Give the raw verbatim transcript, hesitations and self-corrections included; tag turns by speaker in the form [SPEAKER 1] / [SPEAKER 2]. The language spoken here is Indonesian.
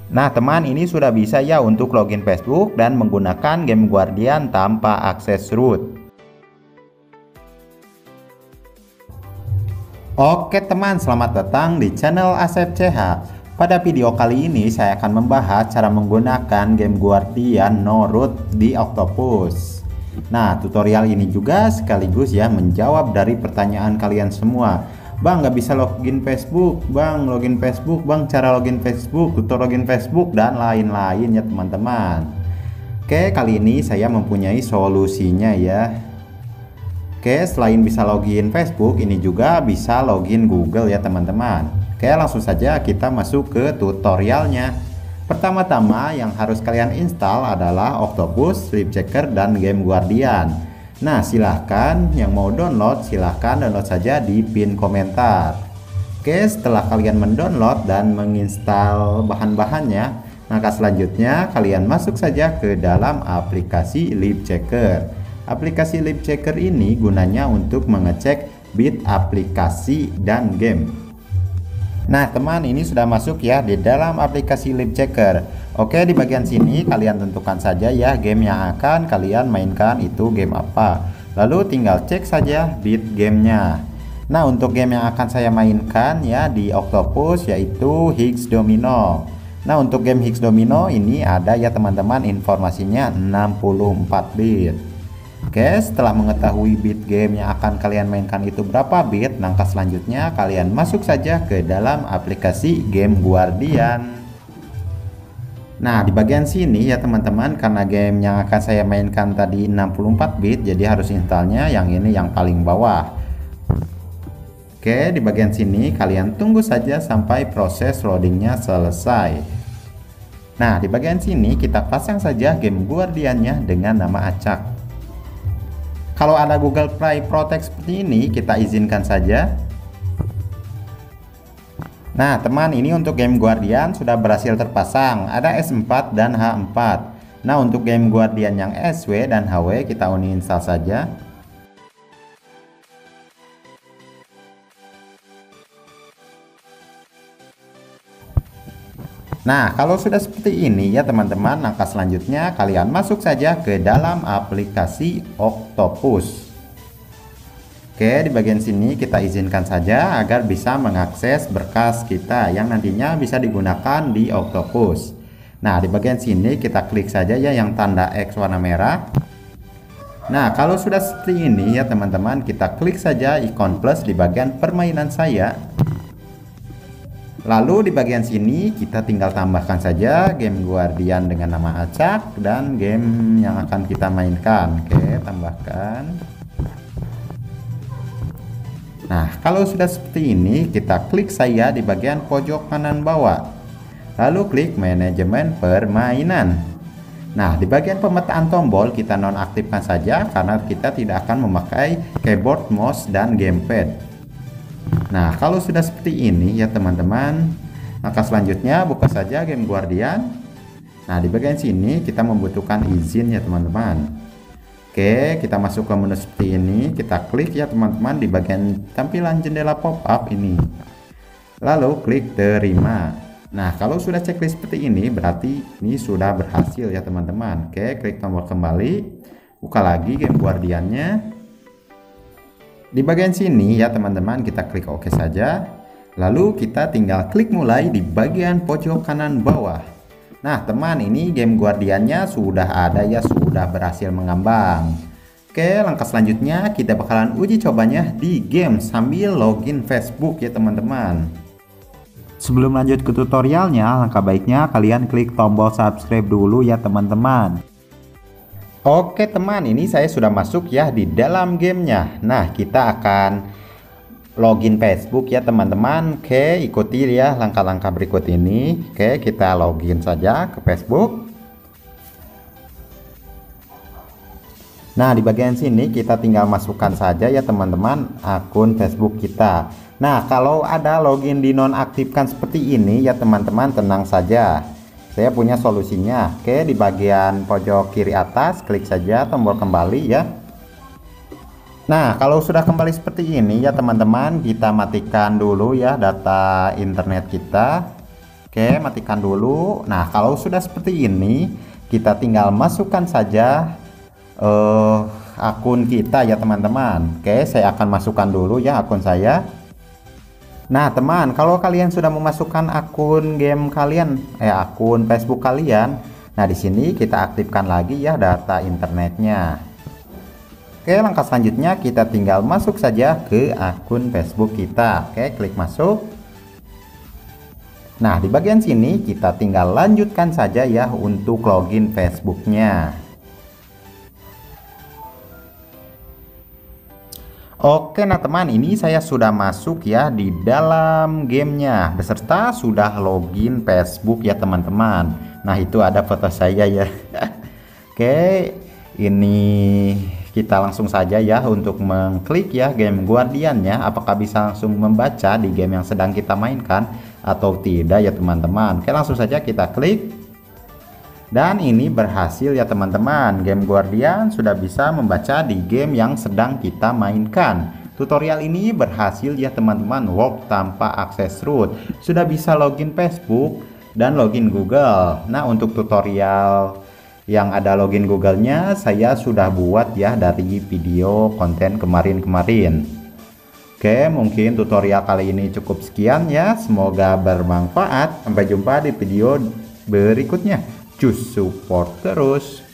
[SPEAKER 1] Nah teman, ini sudah bisa ya untuk login Facebook dan menggunakan game Guardian tanpa akses root. Oke teman, selamat datang di channel Asep C H. Pada video kali ini saya akan membahas cara menggunakan game Guardian no root di Octopus. Nah, tutorial ini juga sekaligus ya menjawab dari pertanyaan kalian semua. Bang, nggak bisa login Facebook, Bang, login Facebook, Bang, cara login Facebook, tutorial login Facebook, dan lain-lain ya teman-teman. Oke, kali ini saya mempunyai solusinya ya. Oke, selain bisa login Facebook, ini juga bisa login Google ya teman-teman. Oke, langsung saja kita masuk ke tutorialnya. Pertama-tama yang harus kalian install adalah Octopus, Sleep Checker, dan Game Guardian. Nah, silahkan yang mau download, silahkan download saja di pin komentar. Oke, setelah kalian mendownload dan menginstal bahan-bahannya, maka selanjutnya kalian masuk saja ke dalam aplikasi Sleep Checker. Aplikasi Sleep Checker ini gunanya untuk mengecek bit aplikasi dan game. Nah teman, ini sudah masuk ya di dalam aplikasi Sleep Checker. Oke, di bagian sini kalian tentukan saja ya game yang akan kalian mainkan itu game apa. Lalu tinggal cek saja bit gamenya. Nah, untuk game yang akan saya mainkan ya di Octopus yaitu Hex Domino. Nah, untuk game Hex Domino ini ada ya teman-teman informasinya enam puluh empat bit. Oke, setelah mengetahui bit game yang akan kalian mainkan itu berapa bit, langkah selanjutnya kalian masuk saja ke dalam aplikasi Game Guardian. Nah, di bagian sini ya teman-teman, karena game yang akan saya mainkan tadi enam puluh empat bit, jadi harus installnya yang ini yang paling bawah. Oke, di bagian sini kalian tunggu saja sampai proses loadingnya selesai. Nah, di bagian sini kita pasang saja Game Guardiannya dengan nama acak. Kalau ada Google Play Protect seperti ini, kita izinkan saja. Nah teman, ini untuk game Guardian sudah berhasil terpasang. Ada S empat dan H empat. Nah, untuk game Guardian yang S W dan H W kita uninstall saja. Nah, kalau sudah seperti ini ya teman-teman, langkah selanjutnya kalian masuk saja ke dalam aplikasi Octopus. Oke, di bagian sini kita izinkan saja agar bisa mengakses berkas kita yang nantinya bisa digunakan di Octopus. Nah, di bagian sini kita klik saja ya yang tanda X warna merah. Nah, kalau sudah seperti ini ya teman-teman, kita klik saja ikon plus di bagian permainan saya. Lalu di bagian sini kita tinggal tambahkan saja game Guardian dengan nama acak dan game yang akan kita mainkan. Oke, tambahkan. Nah, kalau sudah seperti ini, kita klik saya di bagian pojok kanan bawah. Lalu klik manajemen permainan. Nah, di bagian pemetaan tombol kita nonaktifkan saja karena kita tidak akan memakai keyboard, mouse, dan gamepad. Nah, kalau sudah seperti ini ya teman-teman, maka selanjutnya buka saja game Guardian. Nah, di bagian sini kita membutuhkan izin ya teman-teman. Oke, kita masuk ke menu seperti ini, kita klik ya teman-teman di bagian tampilan jendela pop-up ini. Lalu klik terima. Nah, kalau sudah checklist seperti ini berarti ini sudah berhasil ya teman-teman. Oke, klik tombol kembali, buka lagi game Guardiannya. Di bagian sini ya teman-teman, kita klik OK saja. Lalu kita tinggal klik mulai di bagian pojok kanan bawah. Nah teman, ini game Guardiannya sudah ada ya, sudah berhasil mengambang. Oke, langkah selanjutnya kita bakalan uji cobanya di game sambil login Facebook ya teman-teman. Sebelum lanjut ke tutorialnya, langkah baiknya kalian klik tombol subscribe dulu ya teman-teman. Oke teman, ini saya sudah masuk ya di dalam gamenya. Nah, kita akan login Facebook ya teman-teman. Oke, ikuti ya langkah-langkah berikut ini. Oke, kita login saja ke Facebook. Nah, di bagian sini kita tinggal masukkan saja ya teman-teman akun Facebook kita. Nah, kalau ada login dinonaktifkan seperti ini ya teman-teman, tenang saja. Saya punya solusinya. Oke, di bagian pojok kiri atas klik saja tombol kembali ya. Nah, kalau sudah kembali seperti ini ya teman-teman, kita matikan dulu ya data internet kita. Oke, matikan dulu. Nah, kalau sudah seperti ini, kita tinggal masukkan saja uh, akun kita ya teman-teman. Oke, saya akan masukkan dulu ya akun saya. Nah, teman, kalau kalian sudah memasukkan akun game kalian, eh akun Facebook kalian, nah di sini kita aktifkan lagi ya data internetnya. Oke, langkah selanjutnya kita tinggal masuk saja ke akun Facebook kita. Oke, klik masuk. Nah, di bagian sini kita tinggal lanjutkan saja ya untuk login Facebooknya. Oke, nah teman, ini saya sudah masuk ya di dalam gamenya beserta sudah login Facebook ya teman-teman. Nah, itu ada foto saya ya. Oke, ini kita langsung saja ya untuk mengklik ya game Guardian-nya, apakah bisa langsung membaca di game yang sedang kita mainkan atau tidak ya teman-teman. Oke, langsung saja kita klik. Dan ini berhasil ya teman-teman, game Guardian sudah bisa membaca di game yang sedang kita mainkan. Tutorial ini berhasil ya teman-teman, work tanpa akses root. Sudah bisa login Facebook dan login Google. Nah, untuk tutorial yang ada login Google-nya saya sudah buat ya dari video konten kemarin-kemarin. Oke, mungkin tutorial kali ini cukup sekian ya. Semoga bermanfaat. Sampai jumpa di video berikutnya. Cus support terus.